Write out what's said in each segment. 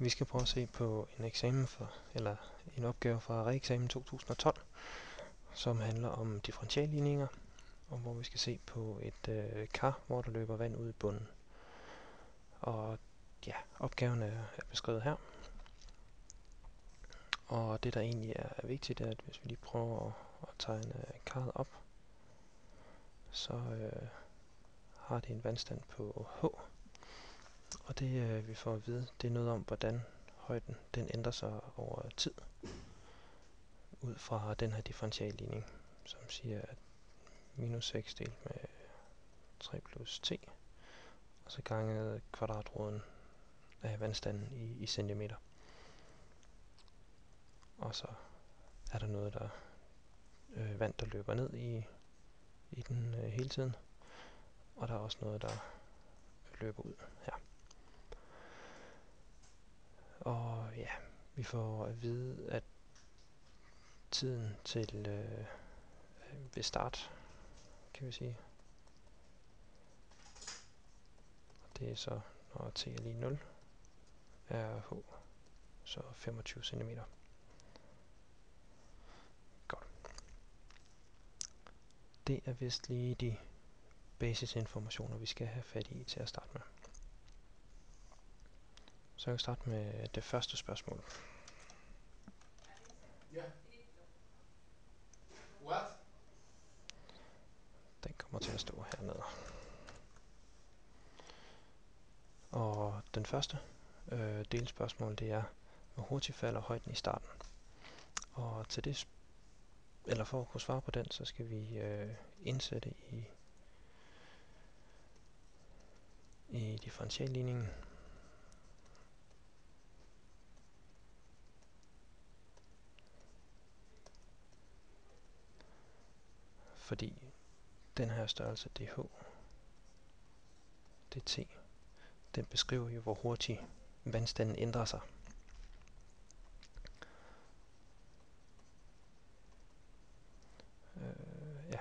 Vi skal prøve at se på en opgave fra reeksamen 2012, som handler om differentialligninger, og hvor vi skal se på et kar, hvor der løber vand ud i bunden. Og ja, opgaven er beskrevet her. Og det der egentlig er vigtigt, er, at hvis vi lige prøver at tegne karret op, så har det en vandstand på H. Og det vi får at vide, det er noget om, hvordan højden den ændrer sig over tid, ud fra den her differentialligning, som siger, at minus 6 delt med 3 plus t, og så ganget kvadratroden af vandstanden i centimeter. Og så er der noget, der vand, der løber ned i den hele tiden, og der er også noget, der løber ud her. Og ja, vi får at vide, at tiden til ved start, kan vi sige, det er så, når t er lige 0, er h så 25 cm. Godt. Det er vist lige de basisinformationer, vi skal have fat i til at starte med. Så jeg kan starte med det første spørgsmål. Ja. What? Den kommer til at stå hernede. Og den første delspørgsmål, det er, hvor hurtigt falder højden i starten. Og til det, eller for at kunne svare på den, så skal vi indsætte i differentialligningen. Fordi den her størrelse, det er h, det er t, den beskriver jo, hvor hurtigt vandstanden ændrer sig. Ja.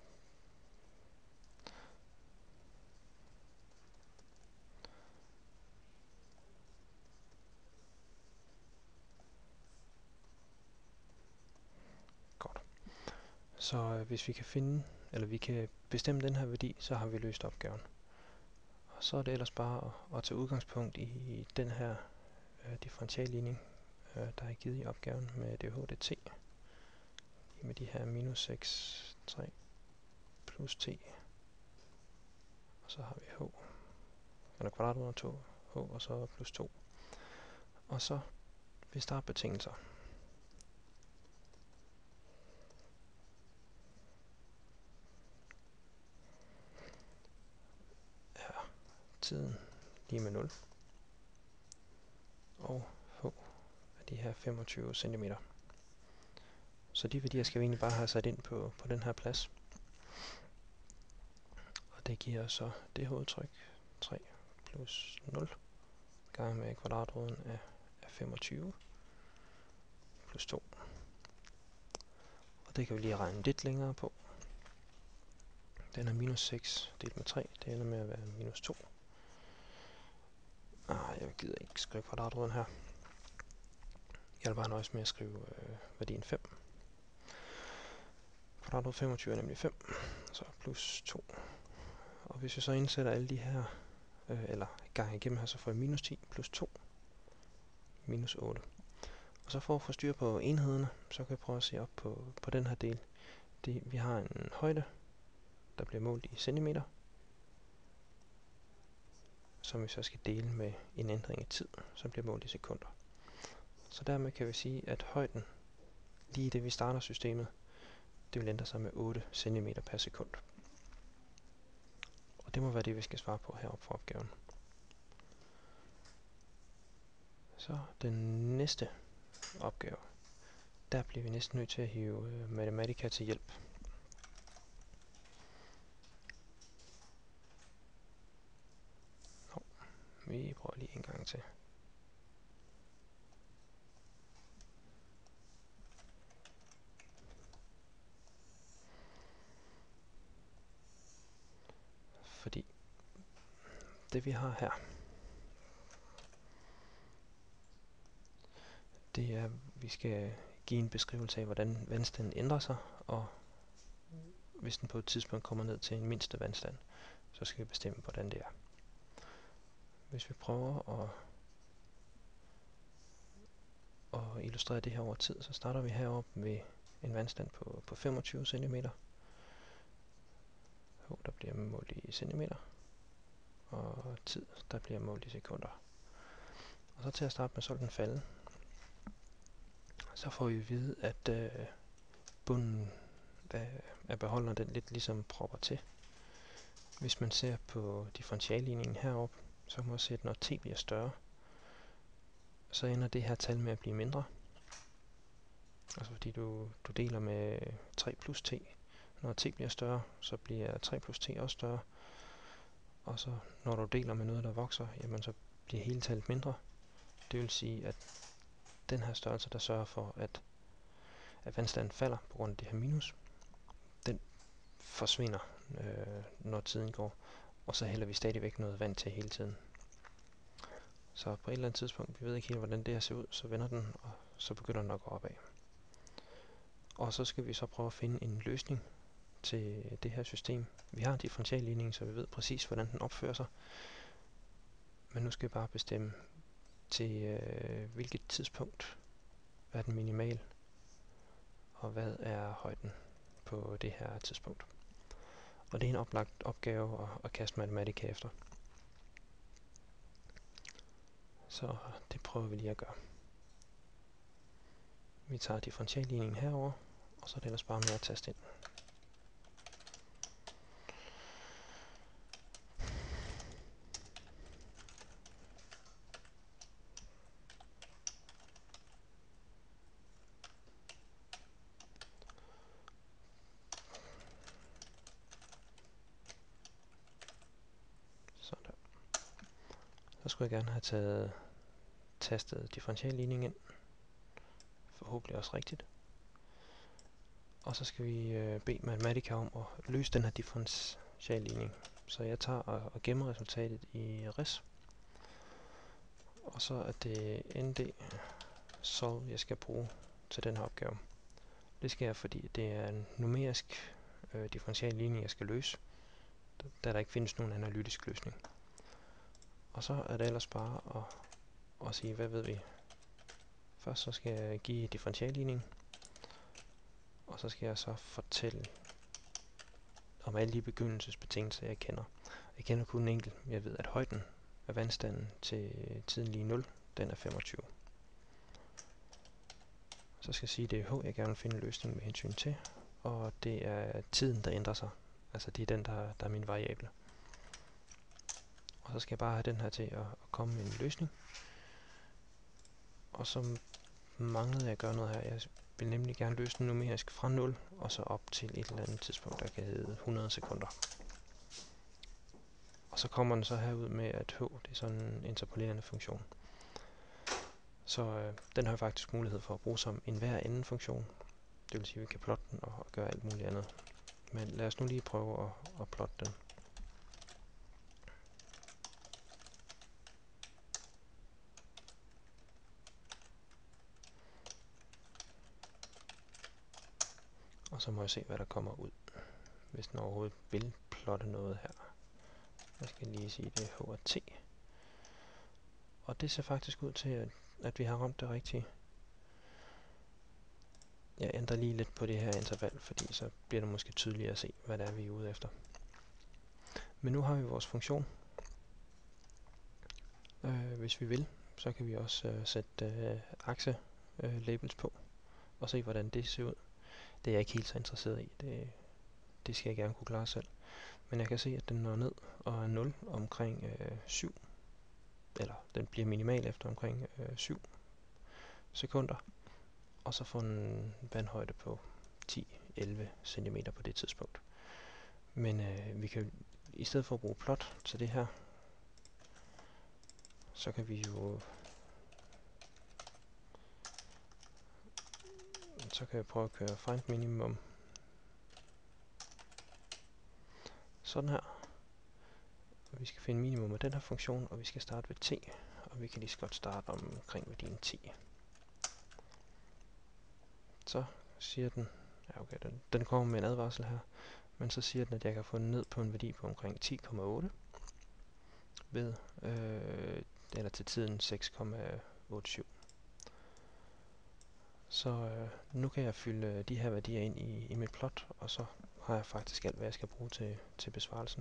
Godt. Så hvis vi kan finde, eller vi kan bestemme den her værdi, så har vi løst opgaven. Og så er det ellers bare at tage udgangspunkt i den her differentialligning, der er givet i opgaven med dh dt, med de her minus 6, 3 plus t, og så har vi h, eller kvadratroden af 2, h, og så plus 2. Og så ved startbetingelser, er tiden lige med 0, og h er de her 25 cm. Så de værdier skal vi egentlig bare have sat ind på den her plads. Og det giver så det hovedtryk 3 plus 0 gange med kvadratroden af 25 plus 2. Og det kan vi lige regne lidt længere på. Den er minus 6 delt med 3, det ender med at være minus 2. Jeg gider ikke skrive kvadratroden her. Jeg vil bare nøjes med at skrive værdien 5. Kvadratroden 25 er nemlig 5, så plus 2. Og hvis jeg så indsætter alle de her, eller gange igennem her, så får jeg minus 10 plus 2, minus 8. Og så for at få styr på enhederne, så kan jeg prøve at se op på den her del. Vi har en højde, der bliver målt i centimeter, som vi så skal dele med en ændring i tid, som bliver målt i sekunder. Så dermed kan vi sige, at højden, lige det vi starter systemet, det vil ændre sig med 8 cm per sekund. Og det må være det, vi skal svare på heroppe for opgaven. Så den næste opgave, der bliver vi næsten nødt til at hive Mathematica til hjælp. Vi prøver lige en gang til. Fordi det vi har her, det er, at vi skal give en beskrivelse af, hvordan vandstanden ændrer sig, og hvis den på et tidspunkt kommer ned til en mindste vandstand, så skal vi bestemme, hvordan det er. Hvis vi prøver at illustrere det her over tid, så starter vi heroppe med en vandstand på 25 cm. Der bliver målt i centimeter, og tid, der bliver målt i sekunder. Og så til at starte med, så vil den falde. Så får vi at vide, at bunden af beholderen, den lidt ligesom propper til. Hvis man ser på differentialligningen heroppe, så kan man også se, at når t bliver større, så ender det her tal med at blive mindre. Altså fordi du deler med 3 plus t. Når t bliver større, så bliver 3 plus t også større. Og så når du deler med noget, der vokser, jamen så bliver hele tallet mindre. Det vil sige, at den her størrelse, der sørger for, at vandstanden falder på grund af det her minus, den forsvinder, når tiden går. Og så hælder vi stadigvæk noget vand til hele tiden. Så på et eller andet tidspunkt, vi ved ikke helt, hvordan det her ser ud, så vender den, og så begynder den at gå opad. Og så skal vi så prøve at finde en løsning til det her system. Vi har en differentialligning, så vi ved præcis, hvordan den opfører sig. Men nu skal vi bare bestemme til hvilket tidspunkt er den minimal, og hvad er højden på det her tidspunkt. Og det er en oplagt opgave at kaste matematika efter. Så det prøver vi lige at gøre. Vi tager differentialligningen herover, og så er det ellers bare med at taste ind. Sådan. Så skulle jeg gerne have tastet differentialligningen ind. Forhåbentlig også rigtigt. Og så skal vi bede Matematica om at løse den her differentialligning. Så jeg tager og gemmer resultatet i RIS. Og så er det ND solve, jeg skal bruge til den her opgave. Det skal jeg, fordi det er en numerisk differentialligning, jeg skal løse, da der ikke findes nogen analytisk løsning. Og så er det ellers bare at sige, hvad ved vi. Først så skal jeg give differentialligningen, og så skal jeg så fortælle om alle de begyndelsesbetingelser, jeg kender. Jeg kender kun en enkelt. Jeg ved, at højden af vandstanden til tiden lige 0, den er 25. Så skal jeg sige, at det er H, jeg gerne vil finde en løsning med hensyn til, og det er tiden, der ændrer sig. Altså det er den, der er min variable. Og så skal jeg bare have den her til at komme med en løsning. Og så manglede jeg at gøre noget her. Jeg vil nemlig gerne løse den numerisk fra 0 og så op til et eller andet tidspunkt, der kan hedde 100 sekunder. Og så kommer den så herud med, at H, det er sådan en interpolerende funktion. Så den har jeg faktisk mulighed for at bruge som en hver anden funktion. Det vil sige, at vi kan plotte den og gøre alt muligt andet. Men lad os nu lige prøve at plotte den. Og så må jeg se, hvad der kommer ud, hvis den overhovedet vil plotte noget her. Jeg skal lige sige, det er H og T. Og det ser faktisk ud til, at vi har ramt det rigtige. Jeg ændrer lige lidt på det her interval, fordi så bliver det måske tydeligere at se, hvad det er, vi er ude efter. Men nu har vi vores funktion. Hvis vi vil, så kan vi også sætte akse-labels på, og se, hvordan det ser ud. Det er jeg ikke helt så interesseret i. Det skal jeg gerne kunne klare selv. Men jeg kan se, at den når ned og er 0 omkring 7. Eller den bliver minimal efter omkring 7 sekunder. Og så får den vandhøjde på 10-11 cm på det tidspunkt. Men vi kan i stedet for at bruge plot til det her, så kan vi jo prøve at køre find minimum sådan her. Og vi skal finde minimum af den her funktion, og vi skal starte ved t, og vi kan lige så godt starte omkring værdien 10. Så siger den, ja okay, den kommer med en advarsel her, men så siger den, at jeg kan få den ned på en værdi på omkring 10,8 ved, eller til tiden 6,87. Så nu kan jeg fylde de her værdier ind i mit plot, og så har jeg faktisk alt, hvad jeg skal bruge til besvarelsen.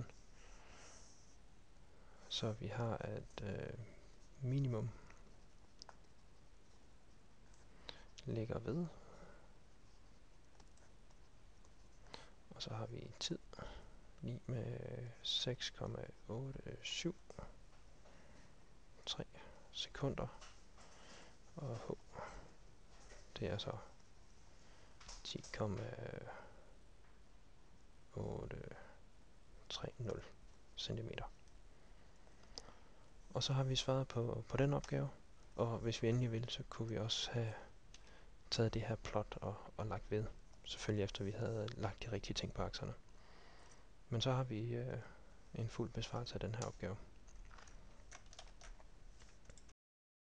Så vi har at minimum ligger ved, og så har vi tid lige med 6,87 3 sekunder, og H, det er så 10,830 centimeter. Og så har vi svaret på den opgave, og hvis vi endelig ville, så kunne vi også have taget det her plot og lagt ved. Selvfølgelig efter vi havde lagt de rigtige ting på akserne. Men så har vi en fuld besvarelse af den her opgave.